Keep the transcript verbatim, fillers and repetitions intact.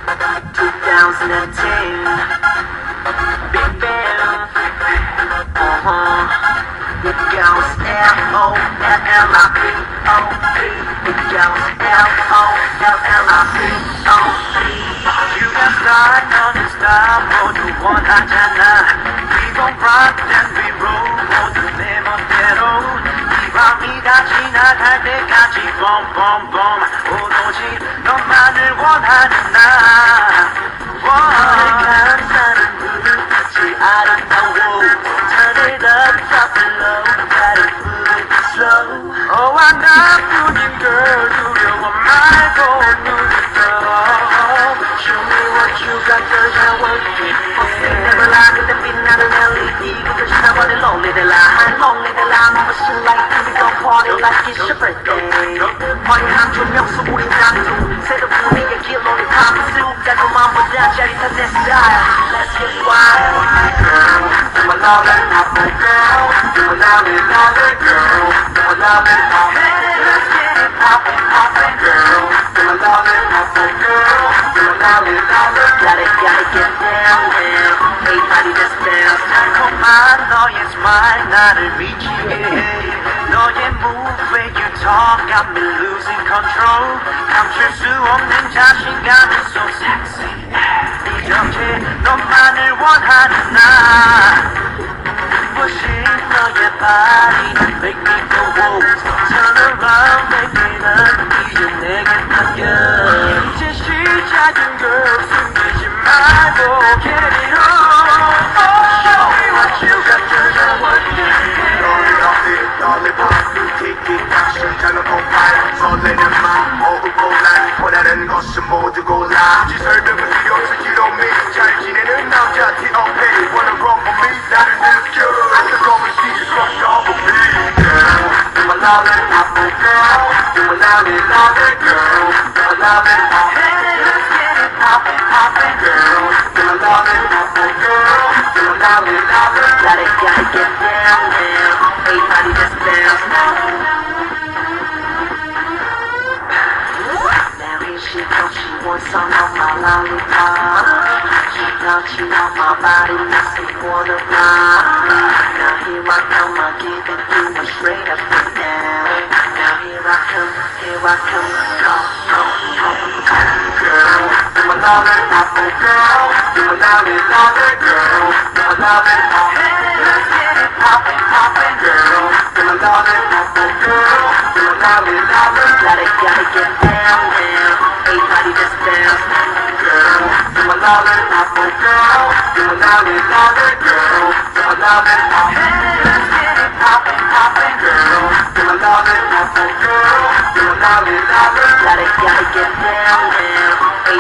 twenty ten, Big Bang, uh-huh. It goes L O L L I P O P. It goes L O L L I P O P. You got start on the style 모두 원하잖아. We gon' rock and we roll 모두 내 멋대로. 이 밤이 다 지나갈 때까지 boom boom boom. 오로지 너만을 원하는 나. 너의 감사는 불빛이 아름다워. Turn it up, drop it low, gotta put it slow. Oh, 하나뿐인 girl, 두려워 말고 눈을 떠. Show me what you got, girl, I want it. Never lie, 그때 빛나는 L E D. 그때 지나버린 lonely the line, lonely the line. Mama shit like we gon' party like it's your birthday. 화려한 조명수 우린 장수. 새로 분위기에 길로리 탐수. 깔끔함보다 짜릿한 내 style. Let's get wild. I'm a lovely, lovely girl. I'm a lovely, lovely girl. I'm a lovely, lovely girl. Let's get it poppin', poppin', girl. I'm a lovely, lovely girl. I'm a lovely, lovely girl. Gotta, gotta get down, down. Everybody just dance. 달콤한 너의 smile 나를 미치게 해. 너의 move when you talk got me losing control. 감출 수 없는 자신감이 so sexy. 이렇게 너만을 원하는 나. Pushing 너의 body make me go whoa. Turn around make it up 이제 내게 맡겨. 이제 시작인 girl 숨기지 말고 get it on. Show me what you got girl I want it. Lollipop, lollipop, 티키 심장은 폭발 설레는 맘 모두 곤란 원하는 것은 모두 골라 굳이 설명은 필요 없어 you know me 잘 지내는 남자 T O P wanna run for me 나를 느껴 I can go and see you crush off of me girl You're my lovely, lovely girl You're my lovely, lovely girl You're my lovely, lovely girl Let's get it poppin', poppin', girl You're my lovely, lovely girl You're my lovely, lovely girl Gotta, gotta get down, down. Everybody just dance now. Now here she comes, she wants some of my lollipop. She touching on my body, makes me wanna rock. Now here I come, I give it to her straight up and down. Now here I come, here I come, come, come, come. Girl, you're my lovely, lovely girl. You're my lovely, lovely girl. You're my lovely, lovely girl. Let's get it poppin', poppin', Girl, you're my lovely, lovely girl. You're my lovely, lovely girl. Gotta, gotta get down, down. Everybody just dance. Girl, you're my lovely, lovely girl. You're my lovely, lovely girl. You're my lovely, lovely girl. Let's get it poppin', poppin', Girl, you're my lovely, lovely girl. You're my lovely, lovely girl. Gotta, gotta get down, down.